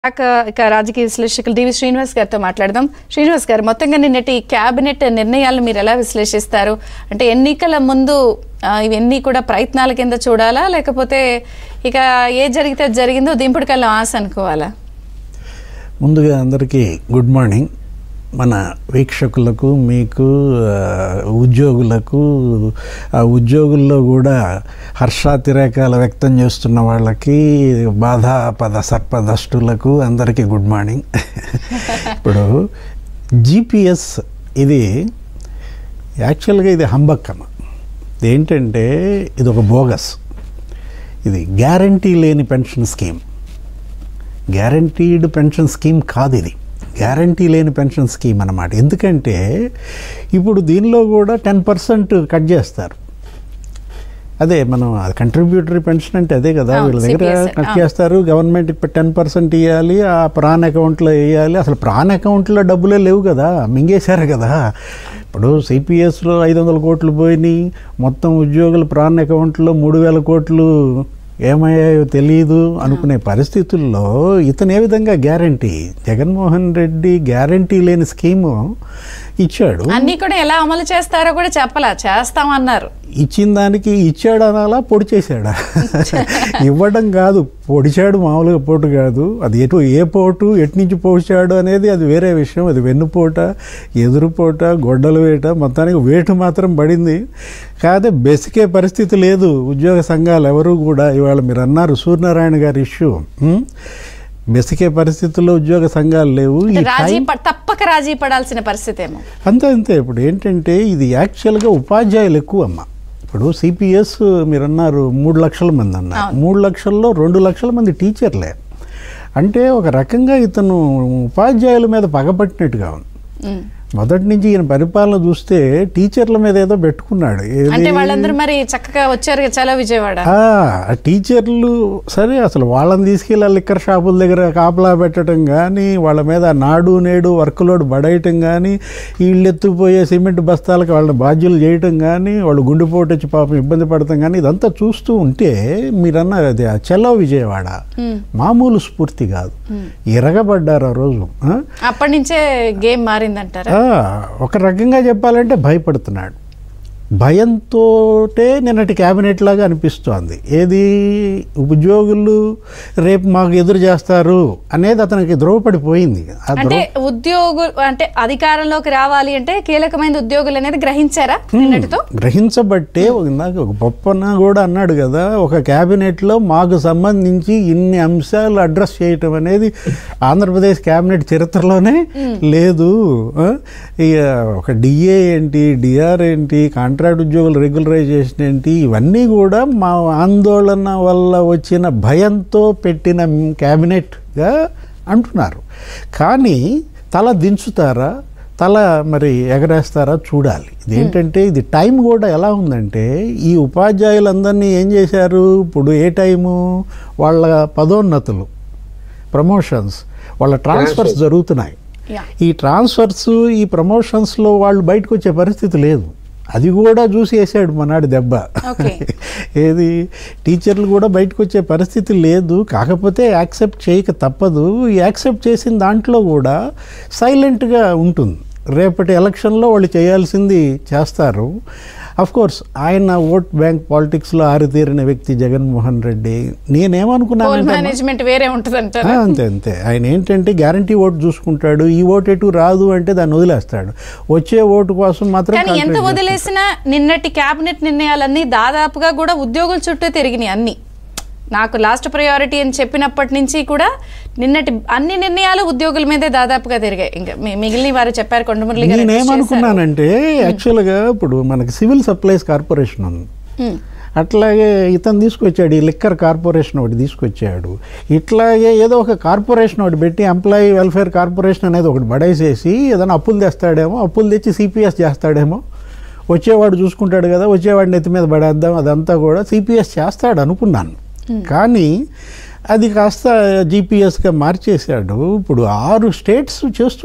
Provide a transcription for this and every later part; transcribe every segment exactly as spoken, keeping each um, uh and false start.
ఇక రాజకీయ విశ్లేషకులు డి వి శ్రీనివాస్ గారితో మాట్లాడదాం. శ్రీనివాస్ గారు, మొత్తంగా నిన్నటి క్యాబినెట్ నిర్ణయాలను మీరు ఎలా విశ్లేషిస్తారు? అంటే ఎన్నికల ముందు ఇవన్నీ కూడా ప్రయత్నాల కింద చూడాలా, లేకపోతే ఇక ఏ జరిగితే జరిగిందో దింపుడు కల్లా ఆశ అనుకోవాలా? ముందుగా అందరికీ గుడ్ మార్నింగ్. మన వీక్షకులకు, మీకు, ఉద్యోగులకు, ఆ ఉద్యోగుల్లో కూడా హర్షాతిరేకాలు వ్యక్తం చేస్తున్న వాళ్ళకి, బాధ పద సర్పదష్టులకు అందరికీ గుడ్ మార్నింగ్. ఇప్పుడు జీపీఎస్ ఇది యాక్చువల్గా ఇది హంబక్కమ. ఏంటంటే ఇది ఒక బోగస్. ఇది గ్యారంటీ లేని pension scheme. Guaranteed pension scheme కాదు, ఇది గ్యారంటీ లేని పెన్షన్ స్కీమ్ అన్నమాట. ఎందుకంటే ఇప్పుడు దీనిలో కూడా టెన్ పర్సెంట్ కట్ చేస్తారు. అదే మనం కంట్రిబ్యూటరీ పెన్షన్ అంటే అదే కదా, వీళ్ళ దగ్గర కట్ చేస్తారు. గవర్నమెంట్ టెన్ పర్సెంట్ ఇవ్వాలి, ఆ ప్రాన్ అకౌంట్లో వేయాలి. అసలు ప్రాన్ అకౌంట్లో డబ్బులే లేవు కదా, మింగేశారు కదా. ఇప్పుడు సిపిఎస్లో ఐదు వందల కోట్లు పోయినాయి, మొత్తం ఉద్యోగుల ప్రాన్ అకౌంట్లో మూడు వేల కోట్లు ఏమయ్యాయో తెలియదు అనుకునే పరిస్థితుల్లో ఇతను ఏ విధంగా గ్యారంటీ, జగన్మోహన్ రెడ్డి గ్యారంటీ లేని స్కీము ఇచ్చాడు. అన్నీ కూడా ఎలా అమలు చేస్తారో కూడా చెప్పలా, చేస్తామన్నారు. ఇచ్చిన దానికి ఇచ్చాడు అనాలా, పొడి చేశాడా? ఇవ్వడం కాదు, పొడిచాడు, మామూలుగా పోటు కాదు. అది ఎటు ఏ పోటు ఎటు నుంచి పోచాడు అనేది అది వేరే విషయం. అది వెన్నుపోట, ఎదురుపోట, గొడ్డలు వేట, మొత్తానికి వేటు మాత్రం పడింది. కాదే బెసికే పరిస్థితి లేదు. ఉద్యోగ సంఘాలు ఎవరు కూడా ఇవాళ మీరు అన్నారు సూర్యనారాయణ గారి ఇష్యూ, బెసికే పరిస్థితుల్లో ఉద్యోగ సంఘాలు లేవు. తప్పక రాజీ పడాల్సిన పరిస్థితి ఏమో. అంతే అంతే. ఇప్పుడు ఏంటంటే ఇది యాక్చువల్గా ఉపాధ్యాయులు ఎక్కువ అమ్మ. ఇప్పుడు సిపిఎస్ మీరు అన్నారు మూడు లక్షల మంది అన్నారు. మూడు లక్షల్లో రెండు లక్షల మంది టీచర్లే. అంటే ఒక రకంగా ఇతను ఉపాధ్యాయుల మీద పగపట్టినట్టుగా ఉంది. మొదటి నుంచి ఈయన పరిపాలన చూస్తే టీచర్ల మీద ఏదో పెట్టుకున్నాడు. వాళ్ళందరూ మరి చక్కగా వచ్చారు చాలా విజయవాడ. టీచర్లు సరే, అసలు వాళ్ళని తీసుకెళ్ళి లిక్కర్ షాపుల దగ్గర కాపలా పెట్టడం కానీ, వాళ్ళ మీద నాడు నేడు వర్క్ లోడ్ పడేయటం కానీ, వీళ్ళు ఎత్తుపోయే సిమెంట్ బస్తాలకు వాళ్ళని బాధ్యులు చేయటం కానీ, వాళ్ళు గుండెపోటు వచ్చి పాపం ఇబ్బంది పడటం కానీ, ఇదంతా చూస్తూ ఉంటే మీరన్నారు అది చలో విజయవాడ మామూలు స్ఫూర్తి కాదు. ఎరగబడ్డారు ఆ రోజు. అప్పటి నుంచే గేమ్ మారిందంటారా? ఒక రకంగా చెప్పాలంటే భయపడుతున్నాడు. భయంతోటే నిన్నటి క్యాబినెట్ లాగా అనిపిస్తోంది. ఏది ఉద్యోగులు రేపు మాకు ఎదురు చేస్తారు అనేది అతనికి ద్రోవపడిపోయింది. అంటే ఉద్యోగులు అంటే అధికారంలోకి రావాలి అంటే కీలకమైన ఉద్యోగులు అనేది గ్రహించారా? గ్రహించబట్టే నాకు ఒక పప్పన్న కూడా అన్నాడు కదా, ఒక క్యాబినెట్లో మాకు సంబంధించి ఇన్ని అంశాలు అడ్రస్ చేయటం అనేది ఆంధ్రప్రదేశ్ క్యాబినెట్ చరిత్రలోనే లేదు. ఇక ఒక డిఏ ఏంటి, డిఆర్ ఏంటి, కాంట్రాక్ట్ ఉద్యోగులు రెగ్యులరైజేషన్ ఏంటి, ఇవన్నీ కూడా మా ఆందోళన వల్ల వచ్చిన భయంతో పెట్టిన క్యాబినెట్గా అంటున్నారు. కానీ తల దించుతారా, తల మరి ఎగరేస్తారా చూడాలి. ఇదేంటంటే ఇది టైం కూడా ఎలా ఉందంటే, ఈ ఉపాధ్యాయులందరినీ ఏం చేశారు, ఇప్పుడు ఏ టైము వాళ్ళ పదోన్నతులు, ప్రమోషన్స్, వాళ్ళ ట్రాన్స్ఫర్స్ జరుగుతున్నాయి. ఈ ట్రాన్స్ఫర్స్, ఈ ప్రమోషన్స్లో వాళ్ళు బయటకు వచ్చే పరిస్థితి లేదు. అది కూడా చూసి వేసాడు మనాడు దెబ్బ. ఏది టీచర్లు కూడా బయటకు వచ్చే పరిస్థితి లేదు. కాకపోతే యాక్సెప్ట్ చేయక తప్పదు. యాక్సెప్ట్ చేసిన దాంట్లో కూడా సైలెంట్గా ఉంటుంది. రేపటి ఎలక్షన్లో వాళ్ళు చేయాల్సింది చేస్తారు. అఫ్కోర్స్ ఆయన ఓట్ బ్యాంక్ పాలిటిక్స్లో ఆరితేరిన వ్యక్తి జగన్మోహన్ రెడ్డి. నేనేమనుకున్నాను, అంతే అంతే. ఆయన ఏంటంటే గ్యారంటీ ఓటు చూసుకుంటాడు. ఈ ఓటు ఎటు రాదు అంటే దాన్ని వదిలేస్తాడు. వచ్చే ఓటు కోసం మాత్రం ఎంత వదిలేసినా నిన్నటి క్యాబినెట్ నిర్ణయాలన్నీ దాదాపుగా కూడా ఉద్యోగుల చుట్టూ తిరిగినాయి. అన్ని నాకు లాస్ట్ ప్రయారిటీ అని చెప్పినప్పటి నుంచి కూడా నిన్నటి అన్ని నిర్ణయాలు ఉద్యోగుల మీదే దాదాపుగా తిరిగాయి. ఇంకా మిగిలిన వారు చెప్పారు కొండమురళి గారు. నేనేమనుకున్నానంటే యాక్చువల్గా ఇప్పుడు మనకి సివిల్ సప్లైస్ కార్పొరేషన్ ఉంది, అట్లాగే ఇతను తీసుకొచ్చాడు ఈ లిక్కర్ కార్పొరేషన్ ఒకటి తీసుకొచ్చాడు. ఇట్లాగే ఏదో ఒక కార్పొరేషన్ ఒకటి పెట్టి ఎంప్లాయీ వెల్ఫేర్ కార్పొరేషన్ అనేది ఒకటి బడేసేసి ఏదైనా అప్పులు తెస్తాడేమో, అప్పులు తెచ్చి సిపిఎస్ చేస్తాడేమో, వచ్చేవాడు చూసుకుంటాడు కదా, వచ్చేవాడిని ఎత్తి మీద పడేద్దాం, అదంతా కూడా సిపిఎస్ చేస్తాడు అనుకున్నాను. కానీ అది కాస్త జీపీఎస్గా మార్చేశాడు. ఇప్పుడు ఆరు స్టేట్స్ చేస్తున్నాయి.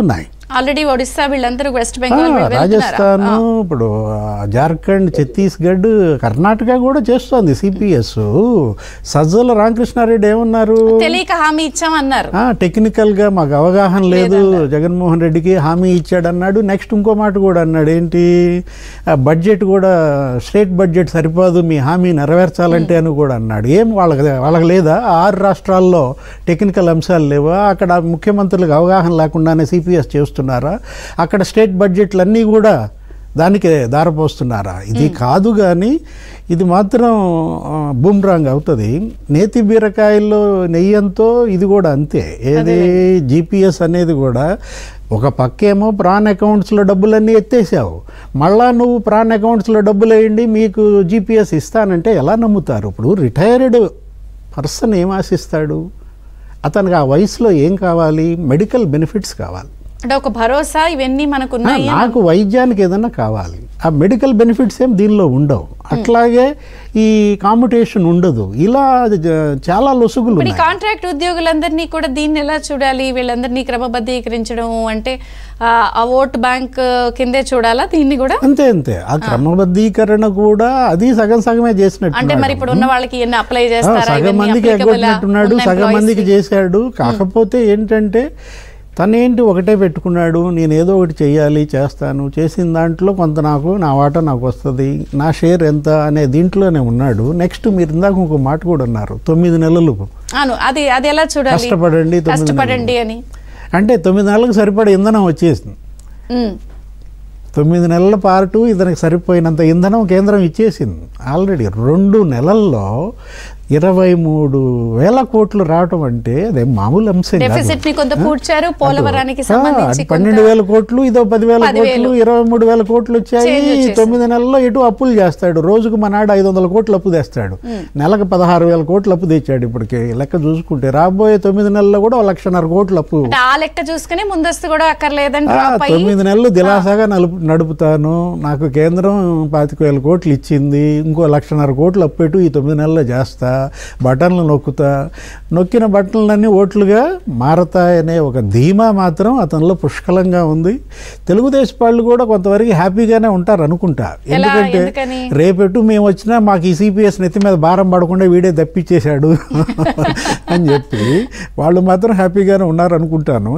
ఆల్రెడీ ఒడిస్సా వీళ్ళందరూ వెస్ట్ బెంగాల్ రాజస్థాన్, ఇప్పుడు జార్ఖండ్, ఛత్తీస్గఢ్, కర్ణాటక కూడా చేస్తోంది సిపిఎస్. సజ్జల రామకృష్ణారెడ్డి ఏమన్నారు, తెలియక హామీ ఇచ్చామన్నారు. టెక్నికల్ గా మాకు అవగాహన లేదు, జగన్మోహన్ రెడ్డికి హామీ ఇచ్చాడు అన్నాడు. నెక్స్ట్ ఇంకో మాట కూడా అన్నాడు, ఏంటి బడ్జెట్ కూడా స్టేట్ బడ్జెట్ సరిపోదు మీ హామీ నెరవేర్చాలంటే అని కూడా అన్నాడు. ఏం వాళ్ళకి వాళ్ళకి లేదా ఆరు రాష్ట్రాల్లో టెక్నికల్ అంశాలు లేవా? అక్కడ ముఖ్యమంత్రులకు అవగాహన లేకుండానే సిపిఎస్ చేస్తున్నారు స్తున్నారా? అక్కడ స్టేట్ బడ్జెట్లన్నీ కూడా దానికి దారపోస్తున్నారా? ఇది కాదు, కానీ ఇది మాత్రం బూమ్రాంగ్ అవుతుంది. నేతి బీరకాయల్లో నెయ్యంతో ఇది కూడా అంతే. ఏది జీపీఎస్ అనేది కూడా ఒక పక్కేమో ప్రాన్ అకౌంట్స్లో డబ్బులన్నీ ఎత్తేసావు, మళ్ళా నువ్వు ప్రాన్ అకౌంట్స్లో డబ్బులు వేయండి మీకు జీపీఎస్ ఇస్తానంటే ఎలా నమ్ముతారు? ఇప్పుడు రిటైర్డ్ పర్సన్ ఏం ఆశిస్తాడు? అతనికి ఆ వయసులో ఏం కావాలి? మెడికల్ బెనిఫిట్స్ కావాలి, అంటే ఒక భరోసా, ఇవన్నీ మనకు నాకు వైద్యానికి ఏదన్నా కావాలి. ఆ మెడికల్ బెనిఫిట్స్ ఏం దీనిలో ఉండవు. అట్లాగే ఈ కాంపిటీషన్ ఉండదు. ఇలా చాలా లొసుగులు. కాంట్రాక్ట్ ఉద్యోగులందరినీ కూడా దీన్ని ఎలా చూడాలి? వీళ్ళందరినీ క్రమబద్ధీకరించడం అంటే ఆ ఓట్ బ్యాంక్ కిందే చూడాలా దీన్ని కూడా? అంతే అంతే. ఆ క్రమబద్ధీకరణ కూడా అది సగం సగమే చేసినట్టు. అంటే మరి ఇప్పుడు ఉన్న వాళ్ళకి ఎన్ని అప్లై చేస్తారా? సగం మందికి ఎగ్గొట్టినట్టున్నాడు, సగం మందికి చేశాడు. కాకపోతే ఏంటంటే తనేంటి ఒకటే పెట్టుకున్నాడు, నేను ఏదో ఒకటి చెయ్యాలి, చేస్తాను, చేసిన దాంట్లో కొంత నాకు నా వాటా నాకు వస్తుంది, నా షేర్ ఎంత అనే దీంట్లోనే ఉన్నాడు. నెక్స్ట్ మీరు ఇందాక ఇంకో మాట కూడా అన్నారు, తొమ్మిది నెలలు అది అది ఎలా చూడాలి? కష్టపడండి కష్టపడండి అని. అంటే తొమ్మిది నెలలకు సరిపడే ఇంధనం వచ్చేసింది. తొమ్మిది నెలల పాటు ఇతనికి సరిపోయినంత ఇంధనం కేంద్రం ఇచ్చేసింది ఆల్రెడీ. రెండు నెలల్లో ఇరవై మూడు వేల కోట్లు రావటం అంటే అదే మామూలు అంశం. పన్నెండు వేల కోట్లు, ఇదో పదివేల కోట్లు, ఇరవై మూడు వేల కోట్లు వచ్చాయి. తొమ్మిది నెలల్లో ఎటు అప్పులు చేస్తాడు. రోజుకు మనాడు ఐదు వందల కోట్లు అప్పు తెస్తాడు. నెలకు పదహారు వేల కోట్లు అప్పు తెచ్చాడు. ఇప్పటికి లెక్క చూసుకుంటే రాబోయే తొమ్మిది నెలల్లో కూడా లక్షన్నర కోట్లు అప్పు. లెక్క చూసుకుని ముందస్తు కూడా అక్కర్లేదండి. తొమ్మిది నెలలు దిలాసాగా నలుపు నడుపుతాను, నాకు కేంద్రం పాతిక వేల కోట్లు ఇచ్చింది, ఇంకో లక్షన్నర కోట్లు అప్పెట్టు ఈ తొమ్మిది నెలల్లో చేస్తా, బటన్లు నొక్కుతా, నొక్కిన బటన్లన్నీ ఓట్లుగా మారతాయనే ఒక ధీమా మాత్రం అతనిలో పుష్కలంగా ఉంది. తెలుగుదేశం వాళ్ళు కూడా కొంతవరకు హ్యాపీగానే ఉంటారు అనుకుంటా. ఎందుకంటే రేపెట్టు మేము వచ్చినా మాకు ఈ సిపిఎస్ నెత్తి మీద భారం పడకుండా వీడే దప్పిచ్చేశాడు అని చెప్పి వాళ్ళు మాత్రం హ్యాపీగానే ఉన్నారు అనుకుంటాను.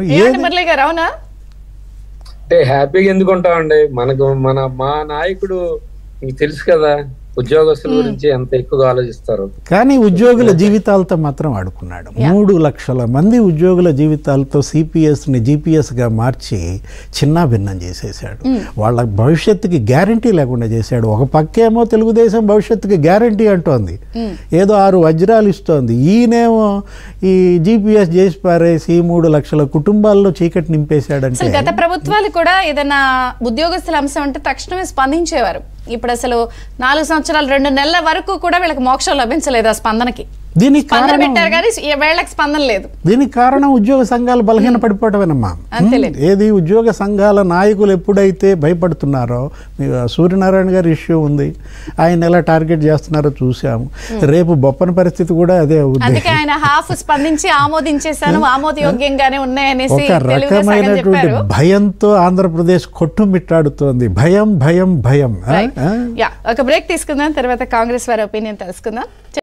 అంటే హ్యాపీగా ఎందుకు ఉంటామండి, మనకు మన మా నాయకుడు మీకు తెలుసు కదా, ఉద్యోగస్తుల గురించి ఎంత ఎక్కువగా ఆలోచిస్తారు. కానీ ఉద్యోగుల జీవితాలతో మాత్రం ఆడుకున్నాడు. మూడు లక్షల మంది ఉద్యోగుల జీవితాలతో సిపిఎస్ ని జిపిఎస్ గా మార్చి చిన్న భిన్నం చేసేసాడు. వాళ్ళ భవిష్యత్తుకి గ్యారంటీ లేకుండా చేశాడు. ఒక పక్కేమో తెలుగుదేశం భవిష్యత్తుకి గ్యారంటీ అంటోంది, ఏదో ఆరు వజ్రాలు ఇస్తోంది. ఈయనేమో ఈ జిపిఎస్ చేసి పారేసి మూడు లక్షల కుటుంబాల్లో చీకటి నింపేశాడంటే. గత ప్రభుత్వాలు కూడా ఏదైనా ఉద్యోగస్తుల అంశం అంటే తక్షణమే స్పందించేవారు. ఇప్పుడు అసలు నాలుగు సంవత్సరాలు రెండు నెలల వరకు కూడా వీళ్ళకి మోక్షం లభించలేదు ఆ స్పందనకి. దీనికి కారణం వేళకి స్పందన లేదు. దీనికి కారణం ఉద్యోగ సంఘాలు బలహీన పడిపోవటమేనమ్మా. ఏది ఉద్యోగ సంఘాల నాయకులు ఎప్పుడైతే భయపడుతున్నారో, సూర్యనారాయణ గారి ఇష్యూ ఉంది, ఆయన ఎలా టార్గెట్ చేస్తున్నారో చూసాము. రేపు బొప్పన పరిస్థితి కూడా అదే అవుతుంది. ఆయన హాఫ్ స్పందించి ఆమోదించేశాను, ఆమోదయోగ్యంగానే ఉన్నాయనేసి ఒక రకమైనటువంటి భయంతో ఆంధ్రప్రదేశ్ కొట్టుమిట్టాడుతోంది. భయం భయం భయం. ఒక బ్రేక్ తీసుకుందాం, తర్వాత కాంగ్రెస్ వారి ఒపీనియన్ తెలుసుకుందాం.